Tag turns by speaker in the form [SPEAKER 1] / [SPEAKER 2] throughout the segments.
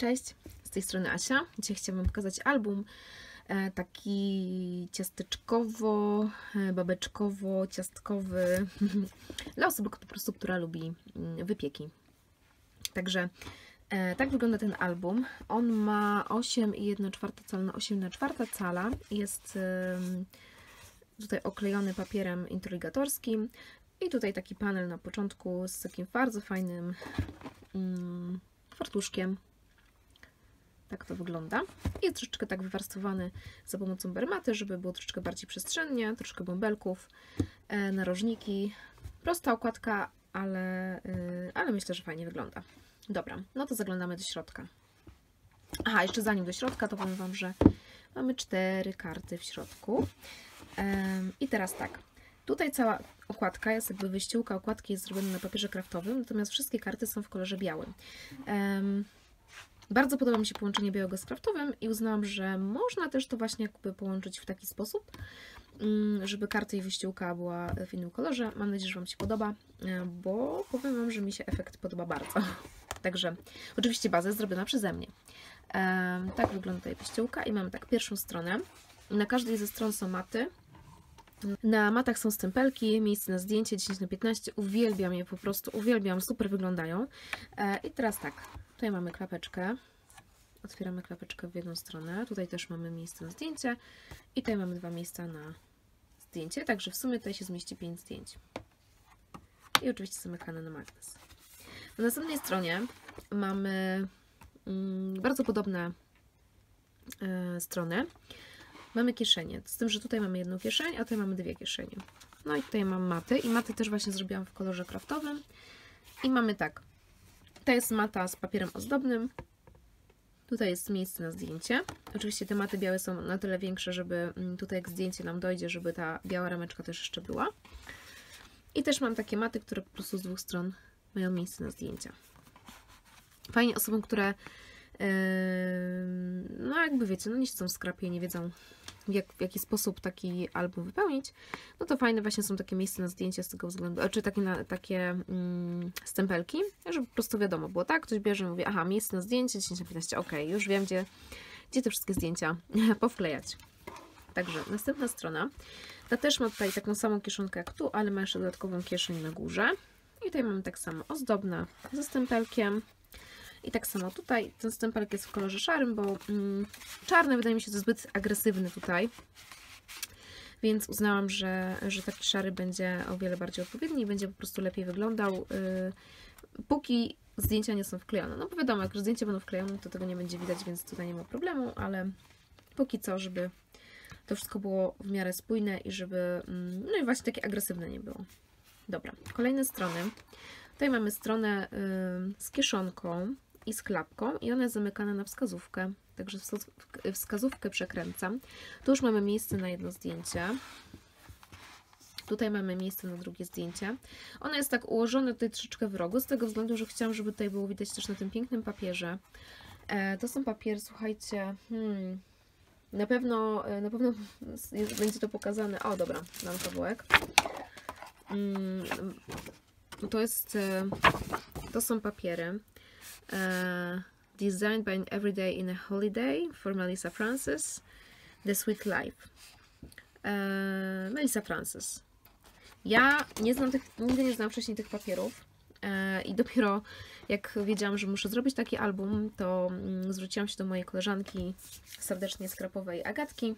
[SPEAKER 1] Cześć, z tej strony Asia. Dzisiaj chciałabym pokazać album taki ciasteczkowo, babeczkowo, ciastkowy dla osoby po prostu, która lubi wypieki. Także tak wygląda ten album. On ma 8,1/4 cala na 8,1/4 cala. Jest tutaj oklejony papierem inteligatorskim i tutaj taki panel na początku z takim bardzo fajnym fartuszkiem. Tak to wygląda. Jest troszeczkę tak wywarstwowany za pomocą bermaty, żeby było troszeczkę bardziej przestrzennie, troszkę bąbelków, narożniki. Prosta okładka, ale myślę, że fajnie wygląda. Dobra, no to zaglądamy do środka. Aha, jeszcze zanim do środka, to powiem Wam, że mamy 4 karty w środku. I teraz tak. Tutaj cała okładka jest jakby wyściółka okładki jest zrobiona na papierze kraftowym, natomiast wszystkie karty są w kolorze białym. Bardzo podoba mi się połączenie białego z kraftowym i uznałam, że można też to właśnie jakby połączyć w taki sposób, żeby karty i wyściółka była w innym kolorze. Mam nadzieję, że Wam się podoba, bo powiem Wam, że mi się efekt podoba bardzo. Także oczywiście baza jest zrobiona przeze mnie. Tak wygląda tutaj wyściółka i mamy tak pierwszą stronę. Na każdej ze stron są maty. Na matach są stempelki, miejsce na zdjęcie 10×15. Uwielbiam je, po prostu uwielbiam, super wyglądają. I teraz tak, tutaj mamy klapeczkę. Otwieramy klapeczkę w jedną stronę. Tutaj też mamy miejsce na zdjęcie. I tutaj mamy 2 miejsca na zdjęcie. Także w sumie tutaj się zmieści 5 zdjęć. I oczywiście zamykane na magnes. Na następnej stronie mamy bardzo podobne strony. Mamy kieszenie, z tym, że tutaj mamy jedną kieszeń, a tutaj mamy 2 kieszenie. No i tutaj mam maty i maty też właśnie zrobiłam w kolorze kraftowym. I mamy tak, to jest mata z papierem ozdobnym. Tutaj jest miejsce na zdjęcie. Oczywiście te maty białe są na tyle większe, żeby tutaj jak zdjęcie nam dojdzie, żeby ta biała rameczka też jeszcze była. I też mam takie maty, które po prostu z 2 stron mają miejsce na zdjęcia. Fajnie osobom, które no jakby wiecie, no nie siedzą w skrapie, nie wiedzą w jaki sposób taki album wypełnić, no to fajne właśnie są takie miejsca na zdjęcia z tego względu, czy takie stempelki, żeby po prostu wiadomo było, tak, ktoś bierze i mówi, aha, miejsce na zdjęcie 10×15, ok, już wiem, gdzie te wszystkie zdjęcia powklejać. Także następna strona, ta też ma tutaj taką samą kieszonkę jak tu, ale ma jeszcze dodatkową kieszeń na górze i tutaj mamy tak samo ozdobne ze stempelkiem. I tak samo tutaj ten stempelek jest w kolorze szarym, bo czarny wydaje mi się zbyt agresywny tutaj. Więc uznałam, że taki szary będzie o wiele bardziej odpowiedni i będzie po prostu lepiej wyglądał, póki zdjęcia nie są wklejone. No bo wiadomo, jak już zdjęcia będą wklejone, to tego nie będzie widać, więc tutaj nie ma problemu, ale póki co, żeby to wszystko było w miarę spójne i żeby, no i właśnie takie agresywne nie było. Dobra, kolejne strony. Tutaj mamy stronę z kieszonką i z klapką i ona jest zamykana na wskazówkę, także wskazówkę przekręcam. Tu już mamy miejsce na jedno zdjęcie. Tutaj mamy miejsce na drugie zdjęcie. Ono jest tak ułożone tutaj troszeczkę w rogu, z tego względu, że chciałam, żeby tutaj było widać też na tym pięknym papierze. To są papiery, słuchajcie, na pewno będzie to pokazane. O, dobra, mam kawałek. To są papiery Designed by an Everyday in a Holiday for Melissa Francis, The Sweet Life. Melissa Francis. Ja nigdy nie znałam wcześniej tych papierów i dopiero jak wiedziałam, że muszę zrobić taki album, to zwróciłam się do mojej koleżanki serdecznie skrapowej Agatki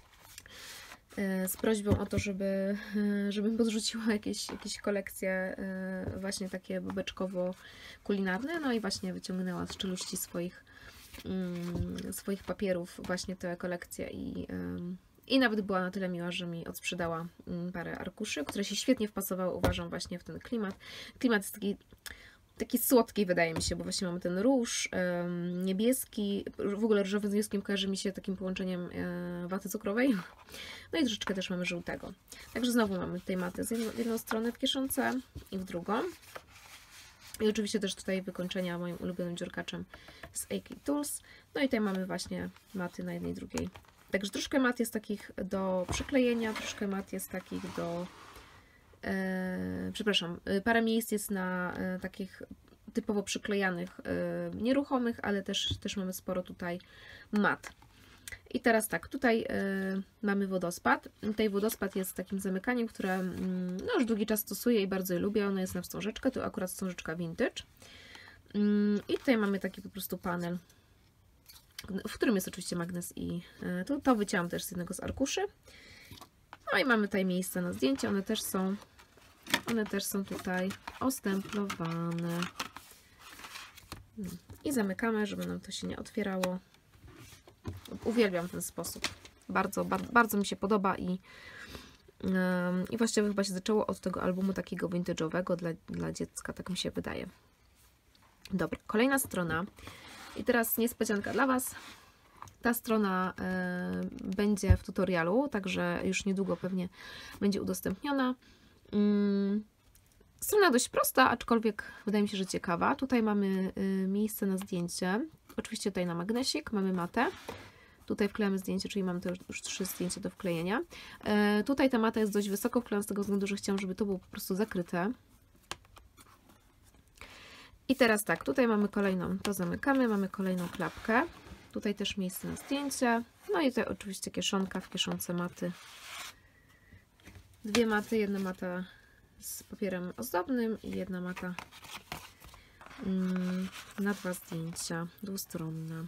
[SPEAKER 1] z prośbą o to, żebym podrzuciła jakieś kolekcje właśnie takie babeczkowo-kulinarne, no i właśnie wyciągnęła z czeluści swoich papierów właśnie tę kolekcję i nawet była na tyle miła, że mi odsprzedała parę arkuszy, które się świetnie wpasowały, uważam, właśnie w ten klimat. Klimat jest taki słodki, wydaje mi się, bo właśnie mamy ten róż niebieski, w ogóle różowy z niebieskim kojarzy mi się takim połączeniem waty cukrowej. No i troszeczkę też mamy żółtego. Także znowu mamy tutaj matę w jedną stronę w kieszonce i w drugą. I oczywiście też tutaj wykończenia moim ulubionym dziurkaczem z AK Tools. No i tutaj mamy właśnie maty na jednej i drugiej. Także troszkę mat jest takich do przyklejenia, troszkę mat jest takich do... przepraszam, parę miejsc jest na takich typowo przyklejanych, nieruchomych, ale też mamy sporo tutaj mat. I teraz tak, tutaj mamy wodospad. Tutaj wodospad jest takim zamykaniem, które no, już długi czas stosuję i bardzo je lubię. Ono jest na wstążeczkę, to akurat wstążeczka vintage. I tutaj mamy taki po prostu panel, w którym jest oczywiście magnes i to wycięłam też z jednego z arkuszy. No i mamy tutaj miejsce na zdjęcie, one też są tutaj ostemplowane. I zamykamy, żeby nam to się nie otwierało. Uwielbiam ten sposób. Bardzo mi się podoba i właściwie chyba się zaczęło od tego albumu takiego vintage'owego dla dziecka, tak mi się wydaje. Dobra, kolejna strona. I teraz niespodzianka dla Was. Ta strona będzie w tutorialu, także już niedługo pewnie będzie udostępniona. Strona dość prosta, aczkolwiek wydaje mi się, że ciekawa. Tutaj mamy miejsce na zdjęcie. Oczywiście tutaj na magnesik, mamy matę. Tutaj wklejamy zdjęcie, czyli mamy to już 3 zdjęcia do wklejenia. Tutaj ta mata jest dość wysoko wklejona z tego względu, że chciałam, żeby to było po prostu zakryte. I teraz tak, tutaj mamy kolejną, to zamykamy, mamy kolejną klapkę. Tutaj też miejsce na zdjęcie. No i tutaj oczywiście kieszonka, w kieszonce maty. 2 maty, jedna mata z papierem ozdobnym i jedna mata na 2 zdjęcia, dwustronna.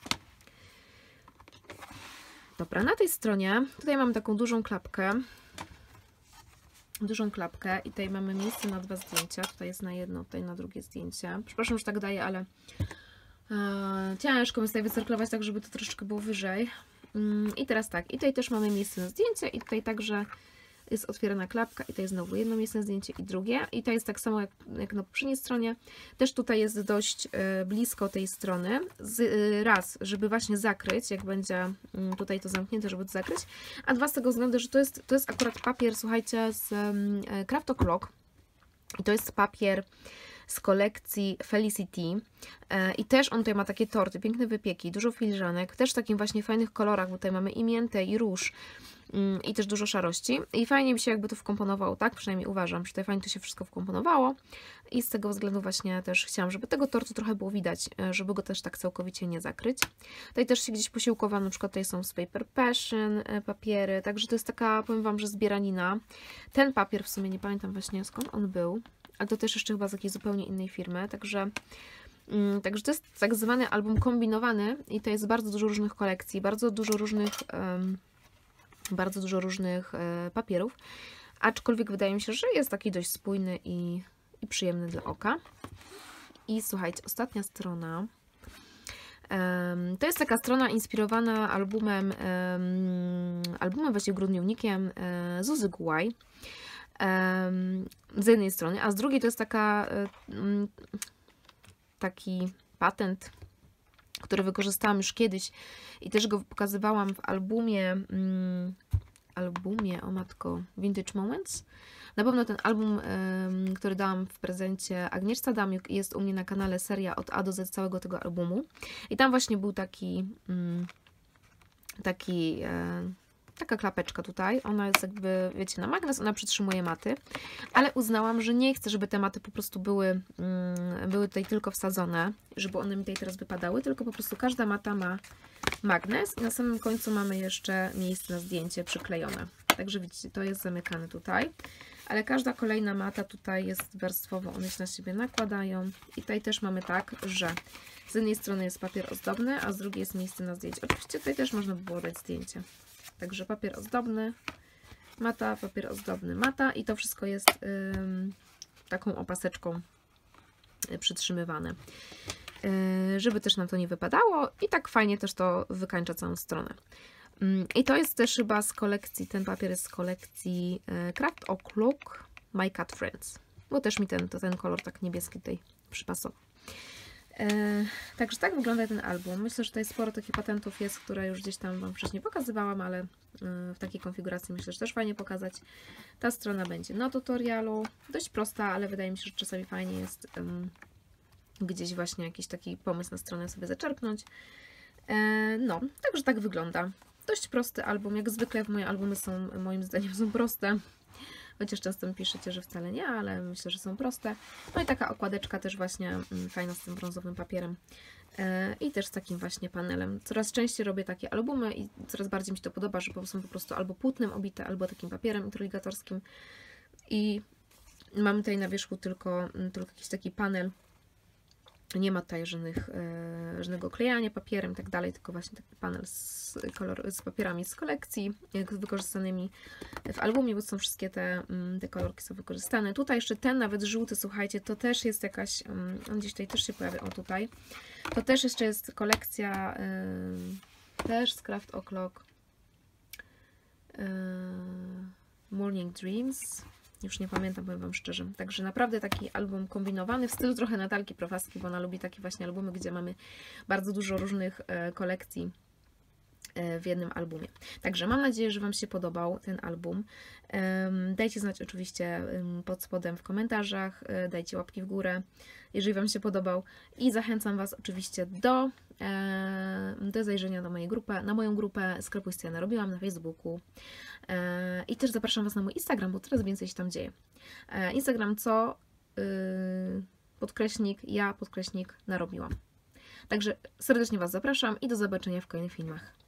[SPEAKER 1] Dobra, na tej stronie tutaj mamy taką dużą klapkę i tutaj mamy miejsce na 2 zdjęcia. Tutaj jest na jedno, tutaj na drugie zdjęcie. Przepraszam, że tak daję, ale ciężko mi tutaj wycyrklować tak, żeby to troszeczkę było wyżej. I teraz tak, i tutaj też mamy miejsce na zdjęcie i tutaj także jest otwierana klapka i to jest znowu jedno miejsce na zdjęcie i drugie. I to jest tak samo jak na poprzedniej stronie. Też tutaj jest dość blisko tej strony. Raz, żeby właśnie zakryć, jak będzie tutaj to zamknięte, żeby to zakryć. A 2 z tego względu, że to jest akurat papier, słuchajcie, z Craft O'Clock. I to jest papier z kolekcji Felicity i też on tutaj ma takie torty, piękne wypieki, dużo filiżanek, też w takim właśnie fajnych kolorach, bo tutaj mamy i miętę, i róż i też dużo szarości i fajnie mi się jakby to wkomponowało, tak? Przynajmniej uważam, że tutaj fajnie to się wszystko wkomponowało i z tego względu właśnie też chciałam, żeby tego tortu trochę było widać, żeby go też tak całkowicie nie zakryć. Tutaj też się gdzieś posiłkowałam, na przykład tutaj są z Paper Passion papiery, także to jest taka, powiem Wam, że zbieranina. Ten papier w sumie nie pamiętam właśnie skąd on był, ale to też jeszcze chyba z jakiejś zupełnie innej firmy, także to jest tak zwany album kombinowany i to jest bardzo dużo różnych kolekcji, bardzo dużo różnych papierów, aczkolwiek wydaje mi się, że jest taki dość spójny i przyjemny dla oka. I słuchajcie, ostatnia strona. To jest taka strona inspirowana albumem właśnie grudniownikiem Zuzy Gułaj. Z jednej strony, a z drugiej to jest taki patent, który wykorzystałam już kiedyś i też go pokazywałam w albumie, o matko, Vintage Moments. Na pewno ten album, który dałam w prezencie Agnieszce Damiuk, jest u mnie na kanale seria od A do Z całego tego albumu. I tam właśnie był taka klapeczka tutaj, ona jest jakby, wiecie, na magnes, ona przytrzymuje maty, ale uznałam, że nie chcę, żeby te maty po prostu były tutaj tylko wsadzone, żeby one mi tutaj teraz wypadały, tylko po prostu każda mata ma magnes i na samym końcu mamy jeszcze miejsce na zdjęcie przyklejone. Także widzicie, to jest zamykane tutaj, ale każda kolejna mata tutaj jest warstwowo, one się na siebie nakładają i tutaj też mamy tak, że z jednej strony jest papier ozdobny, a z drugiej jest miejsce na zdjęcie. Oczywiście tutaj też można by było dać zdjęcie. Także papier ozdobny, mata, papier ozdobny, mata i to wszystko jest taką opaseczką przytrzymywane, żeby też nam to nie wypadało i tak fajnie też to wykańcza całą stronę. I to jest też chyba z kolekcji, ten papier jest z kolekcji Craft O'Clock My Cat Friends, bo też mi ten kolor tak niebieski tutaj przypasował. Także tak wygląda ten album. Myślę, że tutaj sporo takich patentów jest, które już gdzieś tam Wam wcześniej pokazywałam, ale w takiej konfiguracji myślę, że też fajnie pokazać. Ta strona będzie na tutorialu. Dość prosta, ale wydaje mi się, że czasami fajnie jest gdzieś właśnie jakiś taki pomysł na stronę sobie zaczerpnąć. No, także tak wygląda. Dość prosty album. Jak zwykle moje albumy są, moim zdaniem, są proste. chociaż często mi piszecie, że wcale nie, ale myślę, że są proste. No i taka okładeczka też właśnie fajna z tym brązowym papierem. I też z takim właśnie panelem. Coraz częściej robię takie albumy i coraz bardziej mi się to podoba, że są po prostu albo płótnem obite, albo takim papierem introligatorskim. I mamy tutaj na wierzchu tylko jakiś taki panel. Nie ma tutaj żadnego klejania papierem i tak dalej, tylko właśnie taki panel z papierami z kolekcji, wykorzystanymi w albumie, bo są wszystkie te kolorki są wykorzystane. Tutaj jeszcze ten nawet żółty, słuchajcie, to też jest jakaś, on gdzieś tutaj też się pojawia, o tutaj. To też jeszcze jest kolekcja, też z Craft O'Clock, Morning Dreams. Już nie pamiętam, powiem Wam szczerze. Także naprawdę taki album kombinowany w stylu trochę Natalki Prowaski, bo ona lubi takie właśnie albumy, gdzie mamy bardzo dużo różnych kolekcji w jednym albumie. Także mam nadzieję, że Wam się podobał ten album. Dajcie znać oczywiście pod spodem w komentarzach, dajcie łapki w górę, jeżeli Wam się podobał i zachęcam Was oczywiście do zajrzenia na moją grupę Sklepuj co ja narobiłam na Facebooku i też zapraszam Was na mój Instagram, bo coraz więcej się tam dzieje. Instagram _ja_narobiłam. Także serdecznie Was zapraszam i do zobaczenia w kolejnych filmach.